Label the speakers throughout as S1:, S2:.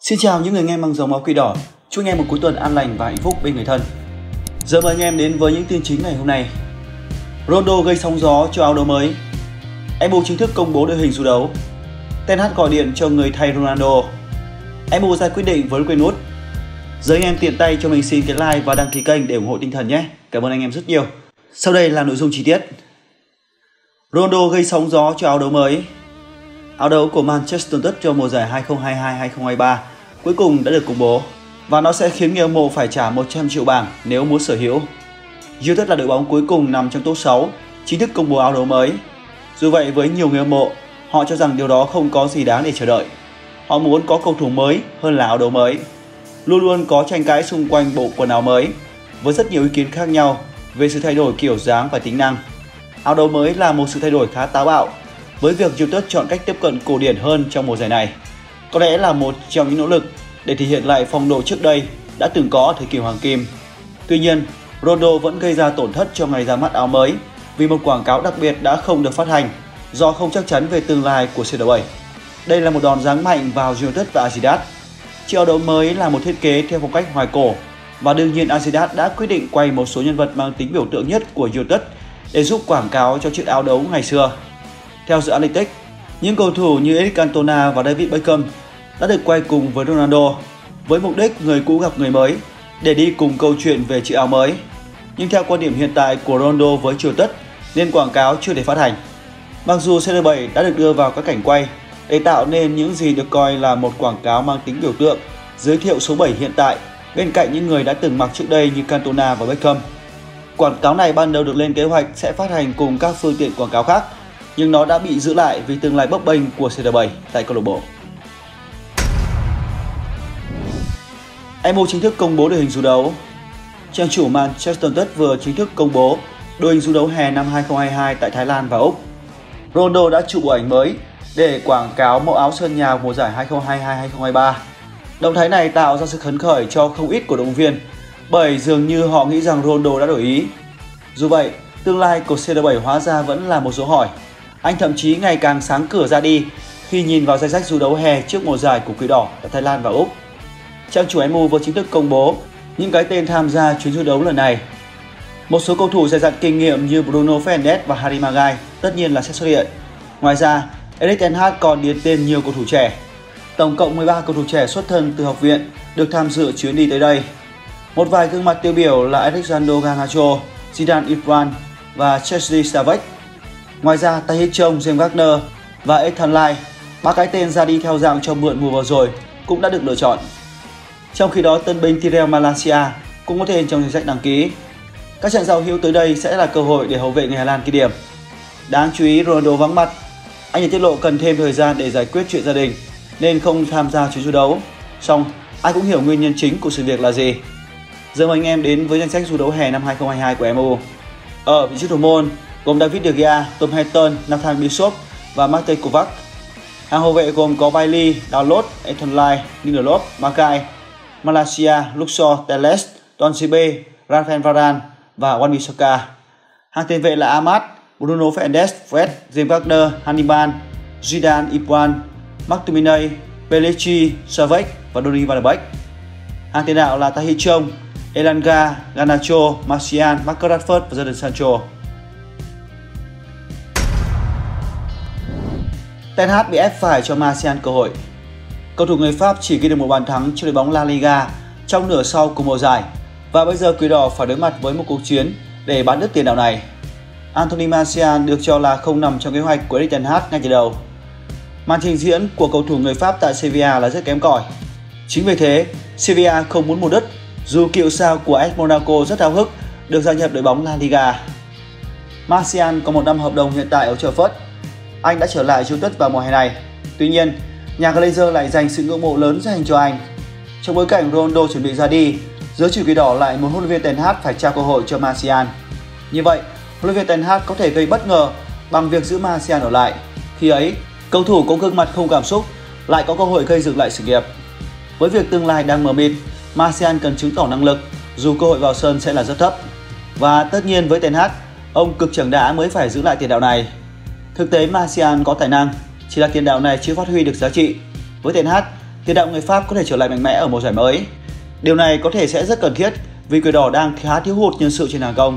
S1: Xin chào những người nghe mang dòng máu quỷ đỏ, chúc anh em một cuối tuần an lành và hạnh phúc bên người thân. Giờ mời anh em đến với những tin chính ngày hôm nay. Ronaldo gây sóng gió cho áo đấu mới. MU chính thức công bố đội hình dù đấu. Ten Hag gọi điện cho người thay Ronaldo. MU ra quyết định với Greenwood. Giờ anh em tiện tay cho mình xin cái like và đăng ký kênh để ủng hộ tinh thần nhé. Cảm ơn anh em rất nhiều. Sau đây là nội dung chi tiết. Ronaldo gây sóng gió cho áo đấu mới. Áo đấu của Manchester United cho mùa giải 2022-2023 cuối cùng đã được công bố và nó sẽ khiến người hâm mộ phải trả 100 triệu bảng nếu muốn sở hữu. United là đội bóng cuối cùng nằm trong top 6 chính thức công bố áo đấu mới. Dù vậy, với nhiều người hâm mộ, họ cho rằng điều đó không có gì đáng để chờ đợi. Họ muốn có cầu thủ mới hơn là áo đấu mới. Luôn luôn có tranh cãi xung quanh bộ quần áo mới với rất nhiều ý kiến khác nhau về sự thay đổi kiểu dáng và tính năng. Áo đấu mới là một sự thay đổi khá táo bạo với việc United chọn cách tiếp cận cổ điển hơn trong mùa giải này. Có lẽ là một trong những nỗ lực để thể hiện lại phong độ trước đây đã từng có ở thời kỳ hoàng kim. Tuy nhiên, Ronaldo vẫn gây ra tổn thất cho ngày ra mắt áo mới vì một quảng cáo đặc biệt đã không được phát hành do không chắc chắn về tương lai của CR7. Đây là một đòn giáng mạnh vào United và Adidas. Chiếc áo đấu mới là một thiết kế theo phong cách hoài cổ và đương nhiên Adidas đã quyết định quay một số nhân vật mang tính biểu tượng nhất của United để giúp quảng cáo cho chiếc áo đấu ngày xưa. Theo The Athletic, những cầu thủ như Eric Cantona và David Beckham đã được quay cùng với Ronaldo với mục đích người cũ gặp người mới để đi cùng câu chuyện về chiếc áo mới. Nhưng theo quan điểm hiện tại của Ronaldo với United nên quảng cáo chưa thể phát hành. Mặc dù CR7 đã được đưa vào các cảnh quay để tạo nên những gì được coi là một quảng cáo mang tính biểu tượng, giới thiệu số 7 hiện tại bên cạnh những người đã từng mặc trước đây như Cantona và Beckham. Quảng cáo này ban đầu được lên kế hoạch sẽ phát hành cùng các phương tiện quảng cáo khác, nhưng nó đã bị giữ lại vì tương lai bấp bênh của CR7 tại câu lạc bộ. MU chính thức công bố đội hình dù đấu. Trang chủ Manchester United vừa chính thức công bố đội hình dù đấu hè năm 2022 tại Thái Lan và Úc. Ronaldo đã chụp bộ ảnh mới để quảng cáo mẫu áo sân nhà mùa giải 2022-2023. Động thái này tạo ra sự phấn khởi cho không ít cổ động viên bởi dường như họ nghĩ rằng Ronaldo đã đổi ý. Dù vậy, tương lai của CR7 hóa ra vẫn là một dấu hỏi. Anh thậm chí ngày càng sáng cửa ra đi khi nhìn vào danh sách dù đấu hè trước mùa giải của Quỷ Đỏ tại Thái Lan và Úc. Trang chủ MU vừa chính thức công bố những cái tên tham gia chuyến du đấu lần này. Một số cầu thủ dày dặn kinh nghiệm như Bruno Fernandes và Harry Maguire tất nhiên là sẽ xuất hiện. Ngoài ra, Erik ten Hag còn điền tên nhiều cầu thủ trẻ. Tổng cộng 13 cầu thủ trẻ xuất thân từ học viện được tham dự chuyến đi tới đây. Một vài gương mặt tiêu biểu là Alexander Garnacho, Zidane Ivan và Chelsea Savage. Ngoài ra, Tahith Chong, James Garner và Ethan Lai, ba cái tên ra đi theo dạng cho mượn mùa vừa rồi cũng đã được lựa chọn. Trong khi đó, tân binh Tyrell Malacia cũng có tên trong danh sách đăng ký. Các trận giao hữu tới đây sẽ là cơ hội để hậu vệ người Hà Lan ghi điểm. Đáng chú ý, Ronaldo vắng mặt. Anh ấy tiết lộ cần thêm thời gian để giải quyết chuyện gia đình nên không tham gia chuyến du đấu. Song ai cũng hiểu nguyên nhân chính của sự việc là gì. Giờ mời anh em đến với danh sách du đấu hè năm 2022 của MU. Ở vị trí thủ môn gồm David De Gea, Tom Heaton, Nathan Bishop và Matej Kovac. Hàng hậu vệ gồm có Bailey, Dalot, Ethan Lai, Lindelof, Mackay, Malacia, Luxor, Teles, Tonsibe, Rafael Varane và Wan-Bissaka. Hàng tiền vệ là Ahmad, Bruno Fernandes, Fred, James Garner, Hannibal, Zidane Ivan, McTominay, Pellegrini, Savage và Donny van de Beek. Hàng tiền đạo là Tahith Chong, Elanga, Garnacho, Martial, Marcus Rashford và Jadon Sancho. Ten Hag bị ép phải cho Martial cơ hội. Cầu thủ người Pháp chỉ ghi được một bàn thắng cho đội bóng La Liga trong nửa sau của mùa giải và bây giờ Quỷ Đỏ phải đối mặt với một cuộc chiến để bán đứt tiền đạo này. Anthony Martial được cho là không nằm trong kế hoạch của Erik ten Hag ngay từ đầu. Màn trình diễn của cầu thủ người Pháp tại Sevilla là rất kém cỏi. Chính vì thế, Sevilla không muốn mua đứt dù cựu sao của AS Monaco rất háo hức được gia nhập đội bóng La Liga. Martial có một năm hợp đồng hiện tại ở Old Trafford. Anh đã trở lại United vào mùa hè này. Tuy nhiên, nhà Glazer lại dành sự ngưỡng mộ lớn dành cho anh. Trong bối cảnh Ronaldo chuẩn bị ra đi, giới chủ Quỷ Đỏ lại muốn huấn luyện viên Ten Hag phải trao cơ hội cho Martial. Như vậy, huấn luyện viên Ten Hag có thể gây bất ngờ bằng việc giữ Martial ở lại. Khi ấy, cầu thủ có gương mặt không cảm xúc lại có cơ hội gây dựng lại sự nghiệp. Với việc tương lai đang mờ mịt, Martial cần chứng tỏ năng lực dù cơ hội vào sân sẽ là rất thấp. Và tất nhiên với Ten Hag, ông cực chẳng đã mới phải giữ lại tiền đạo này. Thực tế Martial có tài năng, chỉ là tiền đạo này chưa phát huy được giá trị. Với Ten Hag, tiền đạo người Pháp có thể trở lại mạnh mẽ ở mùa giải mới. Điều này có thể sẽ rất cần thiết vì Quỷ Đỏ đang khá thiếu hụt nhân sự trên hàng công.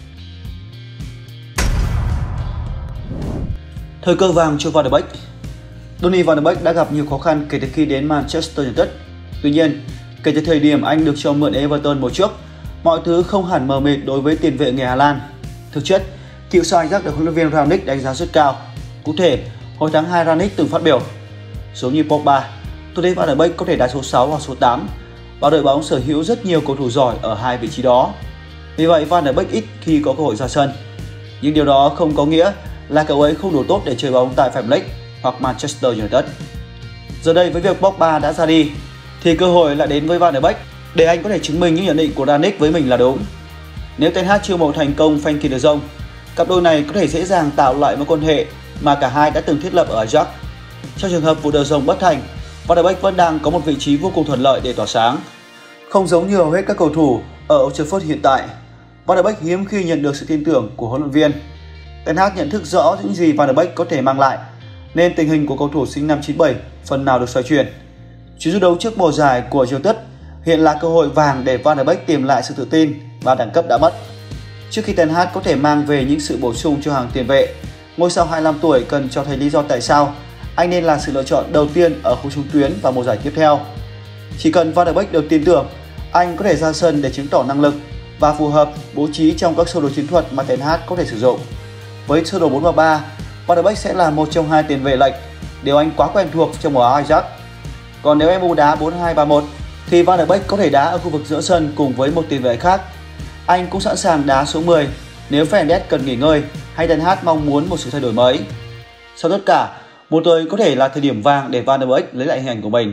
S1: Thời cơ vàng cho Van de Beek. Donny Van de Beek đã gặp nhiều khó khăn kể từ khi đến Manchester United. Tuy nhiên, kể từ thời điểm anh được cho mượn Everton mùa trước, mọi thứ không hẳn mờ mịt đối với tiền vệ người Hà Lan. Thực chất, cựu sao Ajax được huấn luyện viên Rangnick đánh giá rất cao. Cụ thể, hồi tháng 2 Rangnick từng phát biểu: giống như Pogba, tôi thấy Van de Beek có thể đá số 6 hoặc số 8 và đội bóng sở hữu rất nhiều cầu thủ giỏi ở hai vị trí đó. Vì vậy, Van de Beek ít khi có cơ hội ra sân. Nhưng điều đó không có nghĩa là cậu ấy không đủ tốt để chơi bóng tại Premier League hoặc Manchester United. Giờ đây với việc Pogba đã ra đi thì cơ hội lại đến với Van de Beek để anh có thể chứng minh những nhận định của Rangnick với mình là đúng. Nếu Ten Hag chiêu mộ thành công Frenkie de Jong, cặp đôi này có thể dễ dàng tạo lại mối quan hệ mà cả hai đã từng thiết lập ở Ajax. Trong trường hợp vụ de Jong bất thành, Van de Beek vẫn đang có một vị trí vô cùng thuận lợi để tỏa sáng. Không giống như hầu hết các cầu thủ ở Old Trafford hiện tại, Van de Beek hiếm khi nhận được sự tin tưởng của huấn luyện viên. Ten Hag nhận thức rõ những gì Van de Beek có thể mang lại, nên tình hình của cầu thủ sinh năm 97 phần nào được xoay chuyển. Chuyến du đấu trước mùa giải của United hiện là cơ hội vàng để Van de Beek tìm lại sự tự tin và đẳng cấp đã mất. Trước khi Ten Hag có thể mang về những sự bổ sung cho hàng tiền vệ, ngôi sao 25 tuổi cần cho thấy lý do tại sao anh nên là sự lựa chọn đầu tiên ở khu trung tuyến vào mùa giải tiếp theo. Chỉ cần Van de Beek được tin tưởng, anh có thể ra sân để chứng tỏ năng lực và phù hợp bố trí trong các sơ đồ chiến thuật mà Ten Hag có thể sử dụng. Với sơ đồ 4-3-3, Van de Beek sẽ là một trong hai tiền vệ lệch, điều anh quá quen thuộc trong màu áo Ajax. Còn nếu MU đá 4-2-3-1 thì Van de Beek có thể đá ở khu vực giữa sân cùng với một tiền vệ khác. Anh cũng sẵn sàng đá số 10 nếu Fernandes cần nghỉ ngơi hay Ten Hag mong muốn một sự thay đổi mới. Sau tất cả, mùa tới có thể là thời điểm vàng để Van de Beek lấy lại hình ảnh của mình.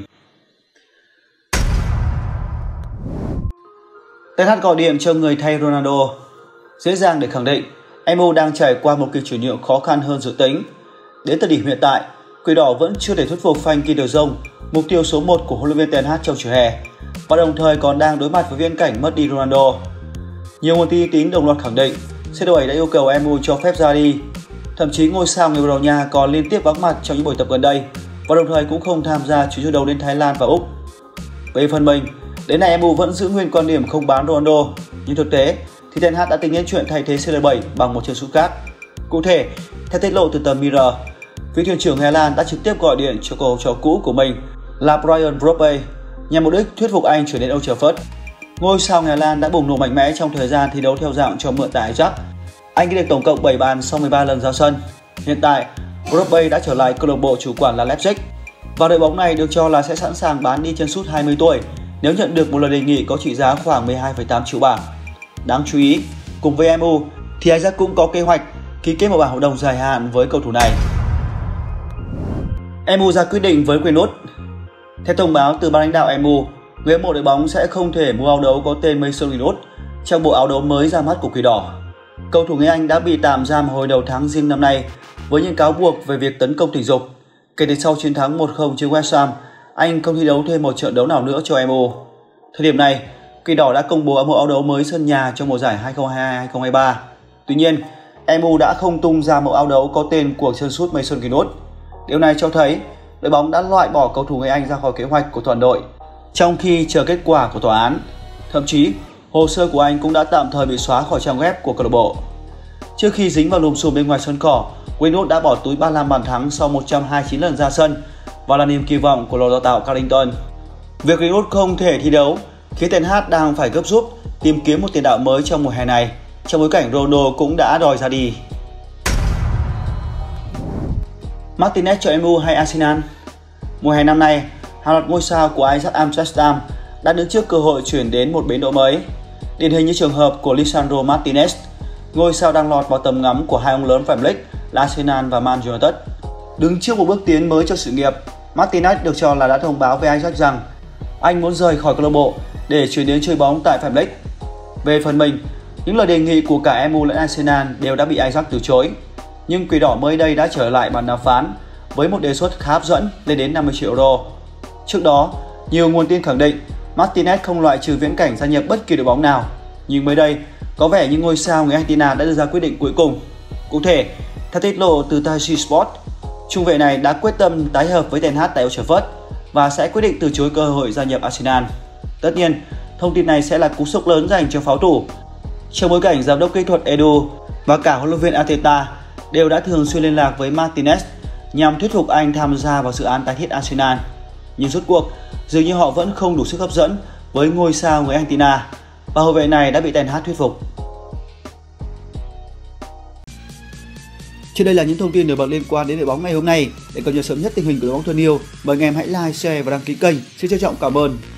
S1: Ten Hag gọi điện cho người thay Ronaldo. Dễ dàng để khẳng định, MU đang trải qua một kỳ chuyển nhượng khó khăn hơn dự tính. Đến thời điểm hiện tại, Quỷ Đỏ vẫn chưa thể thuyết phục Frenkie de Jong, mục tiêu số 1 của huấn luyện viên Ten Hag trong mùa hè, và đồng thời còn đang đối mặt với viễn cảnh mất đi Ronaldo. Nhiều nguồn tin uy tín đồng loạt khẳng định C7 đã yêu cầu MU cho phép ra đi. Thậm chí ngôi sao người Bồ Đào Nha còn liên tiếp vắng mặt trong những buổi tập gần đây và đồng thời cũng không tham gia chuyến du đấu đến Thái Lan và Úc. Về phần mình, đến nay MU vẫn giữ nguyên quan điểm không bán Ronaldo, nhưng thực tế thì Ten Hag đã tính đến chuyện thay thế CR7 bằng một chân sút khác. Cụ thể, theo tiết lộ từ tờ Mirror, vị thuyền trưởng Hà Lan đã trực tiếp gọi điện cho cầu trò cũ của mình là Brian Brobby nhằm mục đích thuyết phục anh chuyển đến Old Trafford. Ngôi sao Hà Lan đã bùng nổ mạnh mẽ trong thời gian thi đấu theo dạng cho mượn tại Ajax. Anh ghi được tổng cộng 7 bàn sau 13 lần ra sân. Hiện tại, Brobby đã trở lại câu lạc bộ chủ quản là Leipzig và đội bóng này được cho là sẽ sẵn sàng bán đi chân sút 20 tuổi nếu nhận được một lời đề nghị có trị giá khoảng 12,8 triệu bảng. Đáng chú ý, cùng với MU thì Ajax cũng có kế hoạch ký kết một bản hợp đồng dài hạn với cầu thủ này. MU ra quyết định với Greenwood. Theo thông báo từ ban lãnh đạo MU, người hâm mộ đội bóng sẽ không thể mua áo đấu có tên Mason Greenwood trong bộ áo đấu mới ra mắt của Quỷ Đỏ. Cầu thủ người Anh đã bị tạm giam hồi đầu tháng Giêng năm nay với những cáo buộc về việc tấn công tình dục. Kể từ sau chiến thắng 1-0 trước West Ham, anh không thi đấu thêm một trận đấu nào nữa cho MU. Thời điểm này, Quỷ Đỏ đã công bố bộ áo đấu mới sân nhà trong mùa giải 2022-2023. Tuy nhiên, MU đã không tung ra mẫu áo đấu có tên của chân sút Mason Greenwood. Điều này cho thấy đội bóng đã loại bỏ cầu thủ người Anh ra khỏi kế hoạch của toàn đội, trong khi chờ kết quả của tòa án. Thậm chí, hồ sơ của anh cũng đã tạm thời bị xóa khỏi trang web của câu lạc bộ. Trước khi dính vào lùm xùm bên ngoài sân cỏ, Greenwood đã bỏ túi 35 bàn thắng sau 129 lần ra sân và là niềm kỳ vọng của lò đào tạo Carrington. Việc Greenwood không thể thi đấu khiến Ten Hag đang phải gấp rút tìm kiếm một tiền đạo mới trong mùa hè này, trong bối cảnh Ronaldo cũng đã đòi ra đi. Martinez cho MU hay Arsenal? Mùa hè năm nay, hàng loạt ngôi sao của Ajax Amsterdam đã đứng trước cơ hội chuyển đến một bến đỗ mới. Điển hình như trường hợp của Lisandro Martinez, ngôi sao đang lọt vào tầm ngắm của hai ông lớn Premier League là Arsenal và Man United. Đứng trước một bước tiến mới cho sự nghiệp, Martinez được cho là đã thông báo với Ajax rằng anh muốn rời khỏi câu lạc bộ để chuyển đến chơi bóng tại Premier League. Về phần mình, những lời đề nghị của cả MU lẫn Arsenal đều đã bị Ajax từ chối. Nhưng Quỷ Đỏ mới đây đã trở lại bàn đàm phán với một đề xuất khá hấp dẫn lên đến 50 triệu euro. Trước đó, nhiều nguồn tin khẳng định Martinez không loại trừ viễn cảnh gia nhập bất kỳ đội bóng nào. Nhưng mới đây, có vẻ như ngôi sao người Argentina đã đưa ra quyết định cuối cùng. Cụ thể, theo tiết lộ từ Taiji Sport, trung vệ này đã quyết tâm tái hợp với Ten Hag tại Old Trafford và sẽ quyết định từ chối cơ hội gia nhập Arsenal. Tất nhiên, thông tin này sẽ là cú sốc lớn dành cho pháo thủ, trong bối cảnh giám đốc kỹ thuật Edu và cả huấn luyện viên Arteta đều đã thường xuyên liên lạc với Martinez nhằm thuyết phục anh tham gia vào dự án tái thiết Arsenal. Nhưng rốt cuộc, dường như họ vẫn không đủ sức hấp dẫn với ngôi sao người Argentina và hậu vệ này đã bị Ten Hag thuyết phục. Trên đây là những thông tin nổi bật liên quan đến đội bóng ngày hôm nay. Để cập nhật sớm nhất tình hình của đội bóng thân yêu, mời anh em hãy like, share và đăng ký kênh. Xin trân trọng cảm ơn.